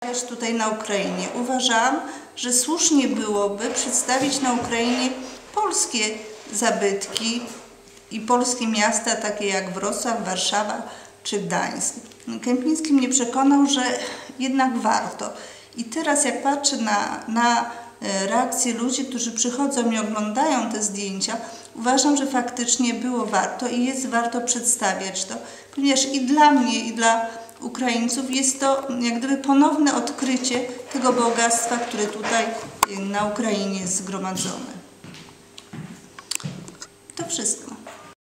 Tutaj na Ukrainie. Uważam, że słusznie byłoby przedstawić na Ukrainie polskie zabytki i polskie miasta, takie jak Wrocław, Warszawa czy Gdańsk. Kępiński mnie przekonał, że jednak warto. I teraz jak patrzę na reakcje ludzi, którzy przychodzą i oglądają te zdjęcia, uważam, że faktycznie było warto i jest warto przedstawiać to, ponieważ i dla mnie, i dla Ukraińców jest to jak gdyby ponowne odkrycie tego bogactwa, które tutaj na Ukrainie jest zgromadzone. To wszystko.